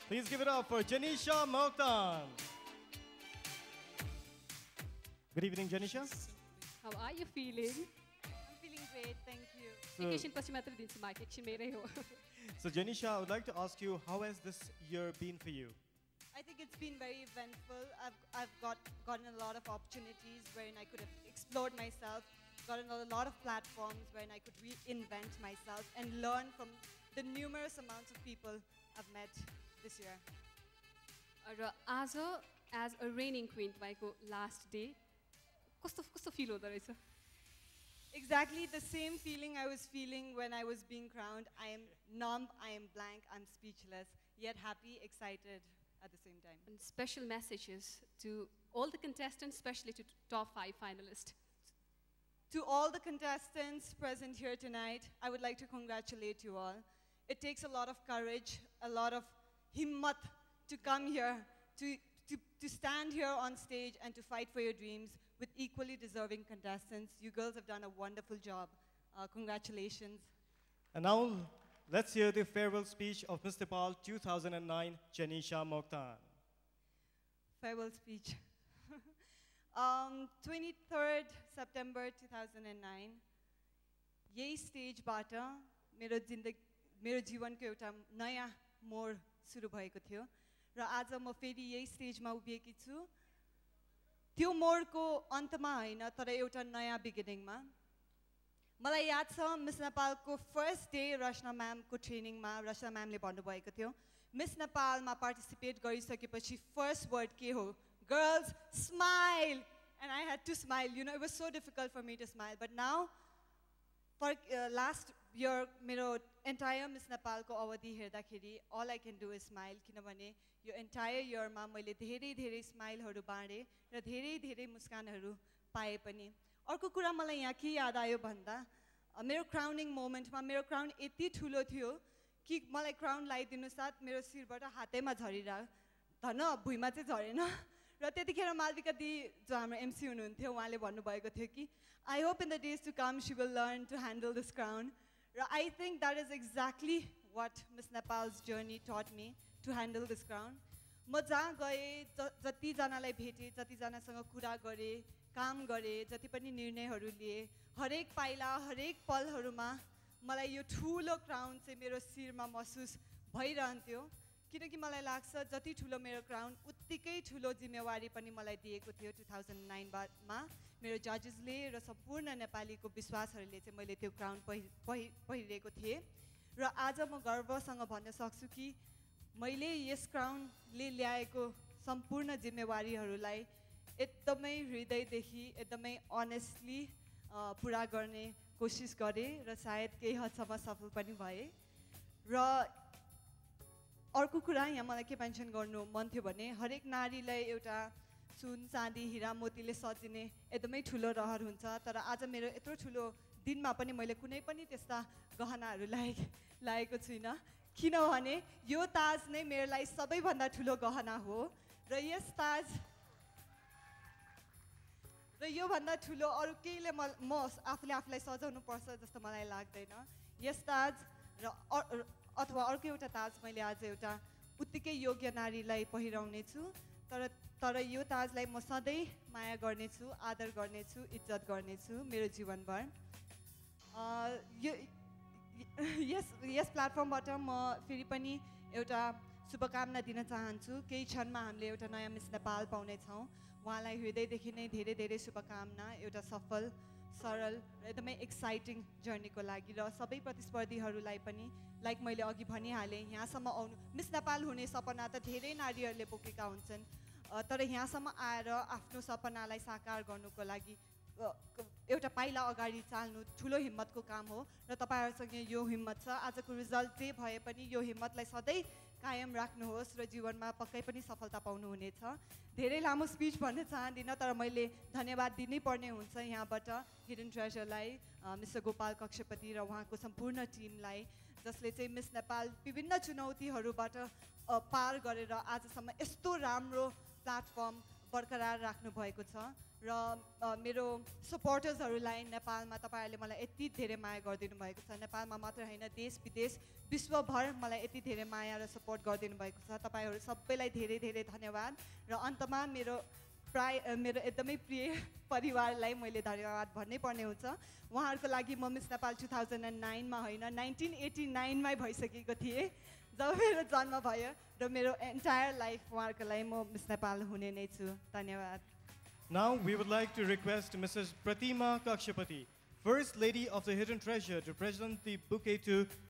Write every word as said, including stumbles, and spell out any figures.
Please give it up for Janisha Mokhtar. Good evening, Janisha. How are you feeling? I'm feeling great, thank you. Vacation पछि मात्र दिन्छु mic एकछिन मेरै हो. So Janisha, I would like to ask you, how has this year been for you? I think it's been very eventful. I've, I've got, gotten a lot of opportunities wherein I could have explored myself, gotten a lot of platforms wherein I could reinvent myself and learn from the numerous amounts of people I've met this year. र आज as a reigning queen तपाईँको last day कस्तो कस्तो feel हुँदो रहेछ? Exactly the same feeling I was feeling when I was being crowned. I am numb, I am blank, I'm speechless, yet happy, excited at the same time. And special messages to all the contestants, especially to top five finalists. To all the contestants present here tonight, I would like to congratulate you all. It takes a lot of courage, a lot of himmat to come here, to, to, to stand here on stage and to fight for your dreams with equally deserving contestants. You girls have done a wonderful job. Uh, congratulations. And now, let's hear the farewell speech of Miss Nepal two thousand nine, Janisha Mokhtar. Farewell speech. um, twenty-third September two thousand nine, यही स्टेजबाट मेरो जिन्दगी मेरो जीवनको एउटा नयाँ मोड सुरु भएको थियो र आज म फेरि यही स्टेजमा उभिएकी छु त्यो मोडको अन्तमा हैन तर एउटा नयाँ बिगिनिङमा मलाई याद छ मिस नेपालको फर्स्ट डे रचना म्यामको ट्रेनिङमा रचना म्यामले भन्नुभएको थियो मिस नेपालमा पार्टिसिपेट गरिसकेपछि फर्स्ट वर्ड के हो girls smile and I had to smile. You know, it was so difficult for me to smile. But now, for uh, last year, मेरो entire Miss Nepal को अवधि हेर्दाखेरि all I can do is smile. किनभने यो entire year मा मैले धेरै धेरै smile हरू बाँडे र धेरै धेरै मुस्कानहरू पाए पनि. अर्को कुरा मलाई यहाँ के याद आयो भन्दा मेरो crowning moment मा मेरो crown यति ठुलो थियो कि मलाई crown लगाइदिनु साथ मेरो शिरबाट हातैमा झरिरह्यो. धन भुइँमा चाहिँ झरेन. र त्यतिखेर मालविका दी जो हाम्रो एमसी हुनुहुन्थ्यो उहाँले भन्नुभएको थियो कि I hope in the days to come she will learn to handle this crown. र I think that is exactly what Miss Nepal's journey taught me to handle this crown. म जहाँ गए जतिजनालाई भेटे जतिजनासँग कुरा गरे काम गरे जति पनि निर्णयहरू लिए हरेक पाइला हरेक पलहरूमा मलाई यो ठुलो क्राउन चाहिँ मेरो शिरमा महसुस भइरहन्थ्यो किनकि मलाई लाग्छ जति ठुलो मेरो क्राउन उत्तिकै ठुलो जिम्मेवारी पनि मलाई दिएको थियो two thousand nine मा मेरो जजेसले र सम्पूर्ण नेपालीको विश्वासहरूले चाहिँ मैले त्यो क्राउन पहिरेको थिएँ र आज म गर्वसँग भन्न सक्छु कि मैले यस क्राउनले ल्याएको सम्पूर्ण जिम्मेवारीहरूलाई एकदमै हृदयदेखि एकदमै अनेस्टली पुरा गर्ने कोसिस गरेँ र सायद केही हदसम्म सफल पनि भएँ र अर्को कुरा यहाँ मलाई के मेन्सन गर्नु मन थियो भने हरेक नारीलाई एउटा सुन चाँदी हिरा मोतीले सजिने एकदमै ठुलो रहर हुन्छ तर आज मेरो यत्रो ठुलो दिनमा पनि मैले कुनै पनि त्यस्ता गहनाहरू लाए लागेको छुइनँ किनभने यो ताज नै मेरो लागि सबैभन्दा ठुलो गहना हो र यस ताज र यो भन्दा ठुलो अरु केहीले म आफूले आफूलाई सजाउनु पर्छ जस्तो मलाई लाग्दैन यस ताज र अथवा अर्को एउटा ताज मैले आज एउटा उत्तिकै योग्य नारीलाई पहिराउने छु तर तर यो ताजलाई म सधैँ माया गर्ने छु आदर गर्ने छु इज्जत गर्ने छु मेरो जीवनभर यो यस यस प्लेटफर्मबाट म फेरि पनि एउटा शुभकामना दिन चाहन्छु केही क्षणमा हामीले एउटा नयाँ मिस नेपाल पाउने छौं उहाँलाई हृदयदेखि नै धेरै धेरै शुभकामना एउटा सफल सरल र एकदमै एक्साइटिङ जर्नीको लागि र सबै प्रतिस्पर्धीहरूलाई पनि लाइक मैले अघि भनिहालेँ यहाँसम्म आउनु मिस नेपाल हुने सपना त धेरै नारीहरूले बोकेका हुन्छन् तर यहाँसम्म आएर आफ्नो सपनालाई साकार गर्नुको लागि एउटा पाइला अगाडि चाल्नु ठुलो हिम्मतको काम हो र तपाईहरुसँग यो हिम्मत छ आजको रिजल्ट जे भए पनि यो हिम्मतलाई सधैँ कायम राख्नुहोस् र जीवनमा पक्कै पनि सफलता पाउनुहुनेछ धेरै लामो स्पीच भन्न चाहदिन तर मैले धन्यवाद दिनै पर्ने हुन्छ यहाँबाट हिडन ट्रेजरलाई मिस्टर गोपाल कक्षपति र उहाँको सम्पूर्ण टिमलाई जसले चाहिँ मिस नेपाल विभिन्न चुनौतीहरूबाट पार गरेर आजसम्म यस्तो राम्रो प्लेटफर्म बरकरार राख्नु भएको छ र अ, मेरो सपोर्टर्सहरूलाई नेपालमा तपाईहरुले मलाई यति धेरै माया गरिदिनु भएको छ नेपालमा मात्र हैन देश विदेश विश्वभर मलाई यति धेरै माया र सपोर्ट गरिदिनु भएको छ तपाईहरु सबैलाई धेरै धेरै धन्यवाद र अन्तमा मेरो प्राय अ, मेरो एकदमै प्रिय परिवारलाई मैले धन्यवाद भन्नै पर्ने हुन्छ उहाँहरुको लागि म Miss Nepal two thousand nine मा हैन nineteen eighty-nine मै भइसकेको थिए जब मेरो जन्म भयो र मेरो एन्टायर लाइफ उहाँहरुको लागि म मिस नेपाल हुने नै छु धन्यवाद Now we would like to request Missus Pratima Kakshapati, First Lady of the Hidden Treasure, to present the bouquet to